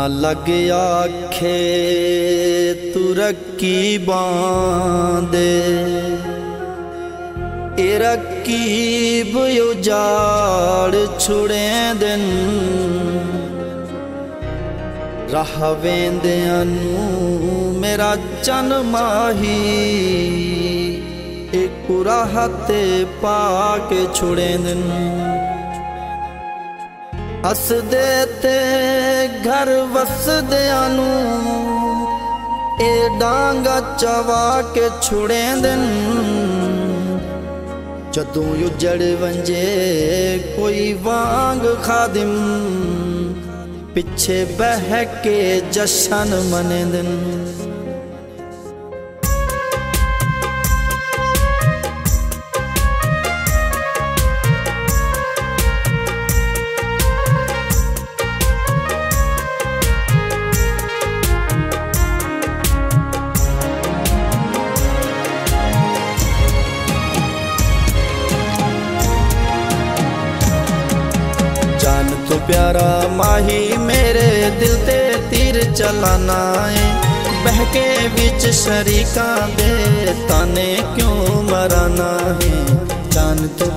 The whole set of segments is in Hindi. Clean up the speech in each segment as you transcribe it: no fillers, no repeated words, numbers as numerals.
लग आखे तू रकीबांदे ए रकीब उजाड़ छुड़े दिन राह वेंदियां मेरा चन माही एक राह ते पाके छुड़े दिन हसदे ते घर वसदियां ए डांगा चवा के छुड़े दिन जदों उजड़ वंजे कोई वांग खादिम पिछे बह के जशन मने दिन तो प्यारा माही मेरे दिल ते तीर चलाना है बहके बिच शरीका दे ताने क्यों मराना है जान तो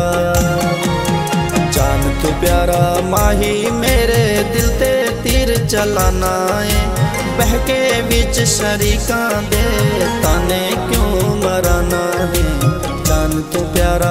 प्यारा माही मेरे दिल ते तीर चलाना है बहके बिच शरीका दे ताने क्यों मराना है जान तो प्यारा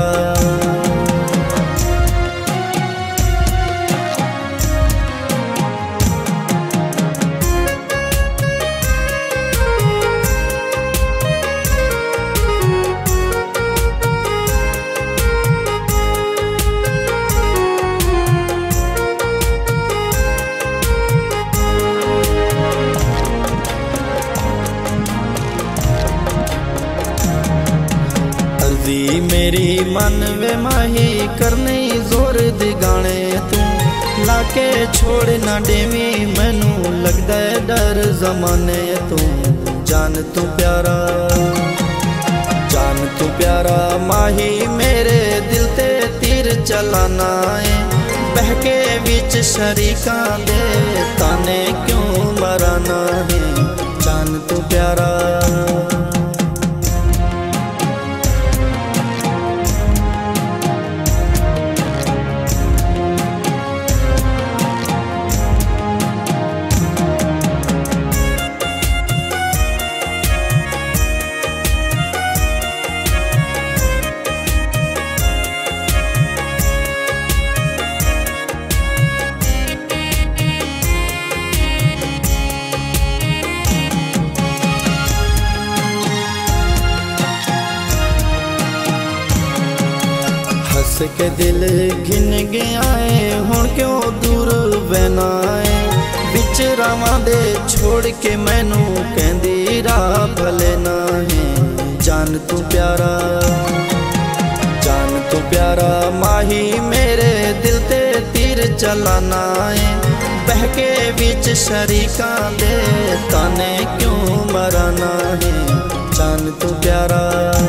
मेरी मन वे माही करनी जोर दी गाने तू लाके छोड़ ना देवी मैनू लगदा है डर जमाने तू जान तू प्यारा माही मेरे दिल ते तीर चलाना है बहके बिच शरीका दे ताने क्यों मराना है जान तू प्यारा हस के दिल घिन गया है हुण क्यों दूर बहना है बिच रावां दे छोड़ के मैनू कहंदी राह भले ना है जान तू प्यारा माही मेरे दिल ते तीर चलाना है बहके बिच शरीका दे ताने क्यों मराना है जान तू प्यारा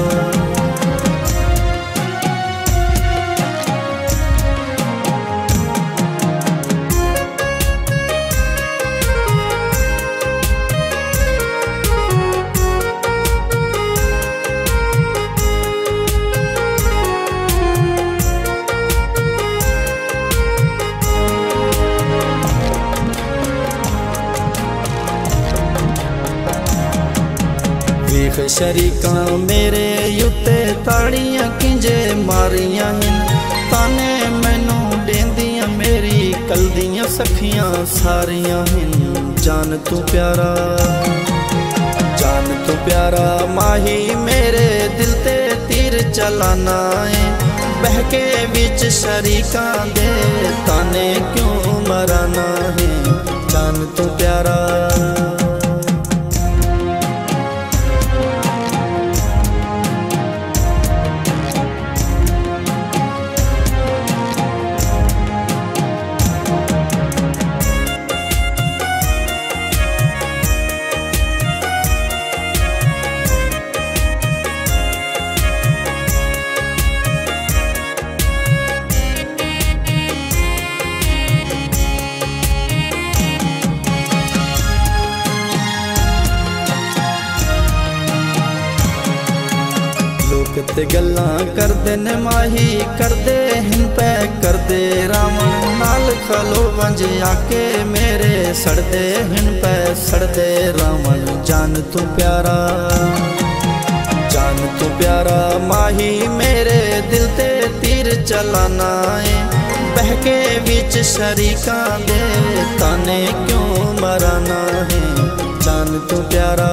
शरीका मेरे युते ताड़ियां किंजे मारियां हिन ताने मैनू देंदियां मेरी कलदियां सखियां सारियां हिन जान तू प्यारा माही मेरे दिल ते तीर चलाना है बहके बिच शरीका दे ताने क्यों मराना है जान तू प्यारा ते गल्लां करदे ने माही करदे हिन पै करदे रावण नाल खलो वंज आके मेरे सड़दे हिन पै सड़दे रावण। जान तू प्यारा माही मेरे दिल ते तीर चलाना है। बहके विच शरीकां दे ताने क्यों मराना है। जान तू प्यारा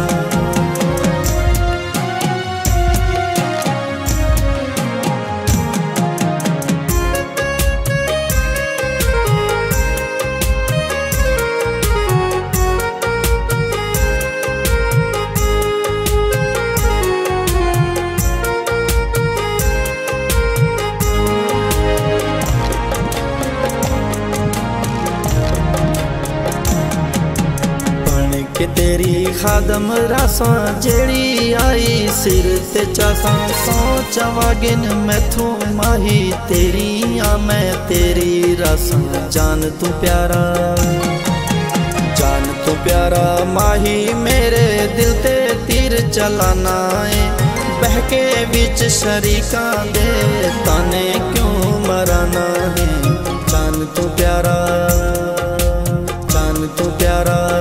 कि तेरी खादम रासां जेड़ी आई सिर ते चासां सौ चवागिन मैथों माही तेरी आ मैं तेरी रासां। जान तू प्यारा माही मेरे दिल ते तीर चलाना है। बहके विच शरीकां दे ताने क्यों मराना है। जान तू प्यारा